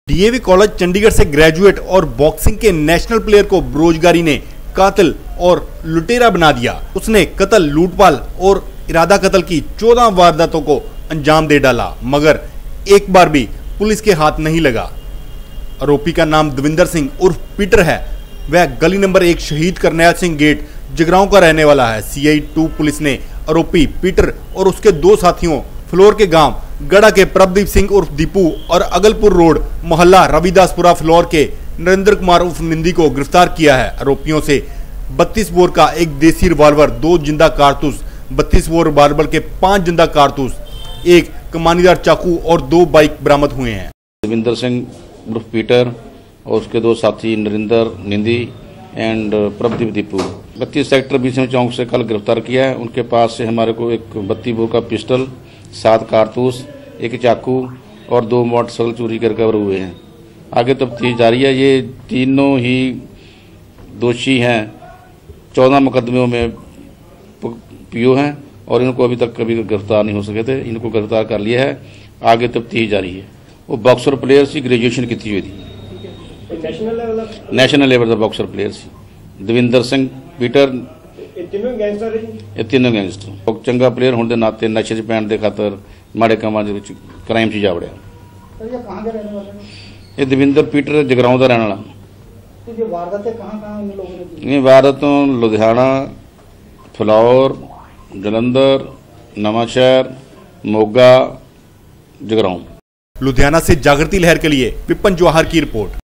DAV college Chandigarh से graduate और boxing के नेशनल प्लेयर को बेरोजगारी ने कातिल और लुटेरा बना दिया। उसने कत्ल, लूटपाल और इरादा कत्ल की 14 वारदातों को अंजाम दे डाला, मगर एक बार भी पुलिस के हाथ नहीं लगा। आरोपी का नाम दविंदर सिंह उर्फ पीटर है। वह गली नंबर 1 शहीद करनैल सिंह गेट जगरांव का रहने वाला है। सीआई 2 पुलिस ने आरोपी पीटर और उसके 2 साथियों फ्लोर के गांव गड़ा के प्रभदीप सिंह उर्फ दीपू और अगलपुर रोड मोहल्ला रविदासपुरा फ्लोर के नरेंद्र कुमार उर्फ निंदी को गिरफ्तार किया है। आरोपियों से 32 बोर का एक देसी रिवॉल्वर, 2 जिंदा कारतूस, 32 बोर रिवॉल्वर के 5 जिंदा कारतूस, एक कमानीदार चाकू और 2 बाइक बरामद हुए हैं। दविंदर सिंह उर्फ पीटर और उसके 2 साथी नरेंद्र निंदी एंड प्रभदीप दीपू 32 सेक्टर 20 चौक से कल गिरफ्तार किया है। उनके पास से हमारे को एक 32 बोर का पिस्टल, 7 कारतूस, एक चाकू और 2 मोटरसाइकिल चोरी कर रिकवर हुए हैं। आगे तफ्तीश जारी है। ये तीनों ही दोषी हैं, 14 मुकदमों में पीओ हैं और इनको अभी तक कभी गिरफ्तार नहीं हो सके थे। इनको गिरफ्तार कर लिया है, आगे तफ्तीश जारी है। वो बॉक्सर प्लेयर सी, ग्रेजुएशन की हुई थी, नेशनल लेवल का बॉक्सर प्लेयर सी। दविंदर सिंह पीटर ਇਹ तीनों गैंगस्टर चंगा प्लेयर होने के नाते नशे च पैण के खातर माड़े कामां दे विच क्राइम च जा वड़िया। ये दविंदर पीटर जगरांव का रहने वाला। ये वारदातें लुधियाना, फिलौर, जलंधर, नवांशहर, मोगा, जगरांव। लुधियाना से जागृति लहर के लिए विपिन जवाहर की रिपोर्ट।